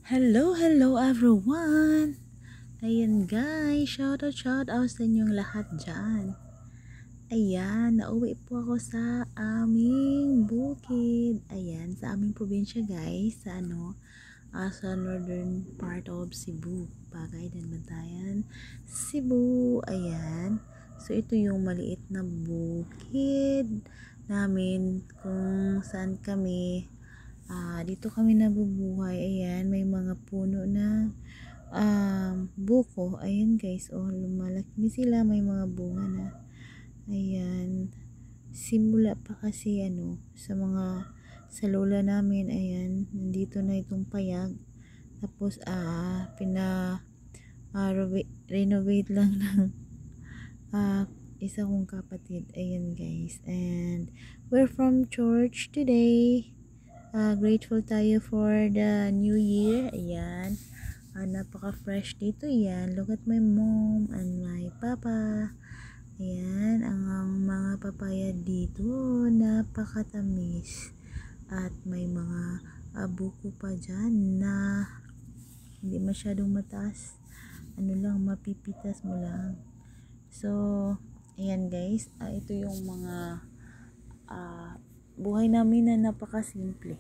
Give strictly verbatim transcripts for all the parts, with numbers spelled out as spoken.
Hello, hello everyone! Ayan guys, shout out, shout out sa inyong lahat dyan. Ayan, nauwi po ako sa aming bukid. Ayan, sa aming probinsya guys, sa ano, uh, sa northern part of Cebu. Bagay din Bantayan, Cebu. Ayan, so ito yung maliit na bukid namin kung saan kami Ah, dito kami nabubuhay. Ayan, may mga puno na um, buko. Ayan guys, oh, lumalaki na sila. May mga bunga na. Ayan, simula pa kasi ano, sa mga sa lola namin. Ayan, nandito na itong payag. Tapos, ah, pina ah, reve- renovate lang ng ah, isa kong kapatid. Ayan guys, and we're from church today. Uh, grateful tayo for the new year. Ayan. Uh, napaka-fresh dito yan. Look at my mom and my papa. Ayan. Ang, ang mga papaya dito, napakatamis. At may mga uh, buko pa dyan na hindi masyadong mataas. Ano lang, mapipitas mo lang. So, ayan guys. Uh, ito yung mga uh, buhay namin na napakasimple.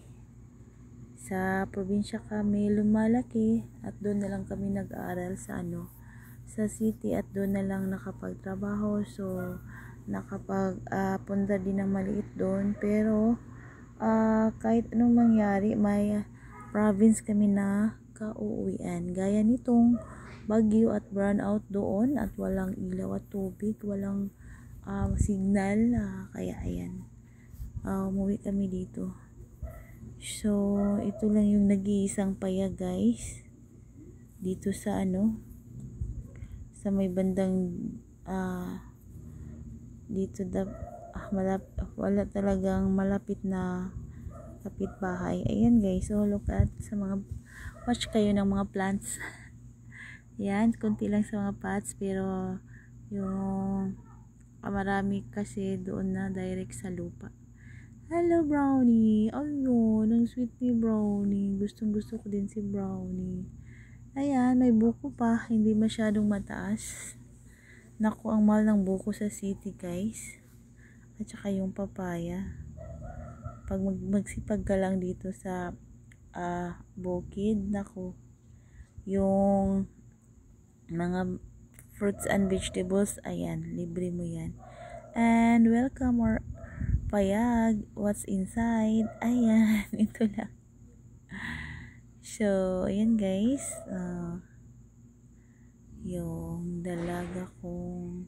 Sa probinsya kami lumalaki at doon na lang kami nag-aaral sa ano, sa city, at doon na lang nakapagtrabaho. So nakapag uh, punta din ng maliit doon, pero uh, kahit anong mangyari, may province kami na kauuwian, gaya nitong bagyo at brownout doon, at walang ilaw at tubig, walang uh, signal, uh, kaya ayan, uh, umuwi kami dito. So, ito lang yung nag-iisang paya guys. Dito sa ano, sa may bandang uh, dito da, ah, malap, wala talagang malapit na kapitbahay. Ayan guys, so look at sa mga, watch kayo ng mga plants. Yan, konti lang sa mga pots, pero yung ah, marami kasi doon na direct sa lupa. Hello, Brownie. Ayun, ang sweet ni Brownie. Gustong gusto ko din si Brownie. Ayan, may buko pa. Hindi masyadong mataas. Naku, ang mahal ng buko sa city, guys. At saka yung papaya. Pag mag magsipag ka lang dito sa uh, bukid, naku, yung mga fruits and vegetables, ayan, libre mo yan. And welcome or payag, what's inside, ayan, ito lang. So, ayan guys, uh, yung dalaga kong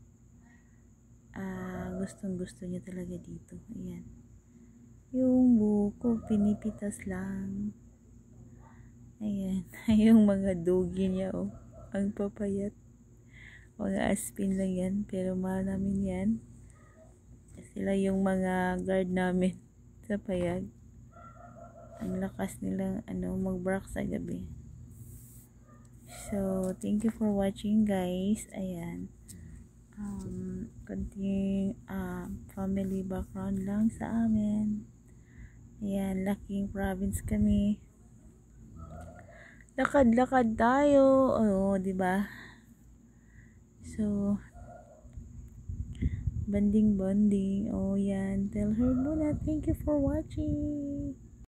uh, gustong gusto niya talaga dito, ayan. Yung buko, pinipitas lang. Ayan, yung mga dogi niya, oh, ang papayat. Mga aspin lang yan, pero mahal namin yan. Sila yung mga guard namin sa payag. Ang lakas nilang ano, mag-bark sa gabi. So, thank you for watching guys. Ayan. Um, konting uh, family background lang sa amin. Ayan, laking province kami. Lakad-lakad tayo. Oo, di ba? So, banding bonding. Oh, yan. Tell her muna. Thank you for watching.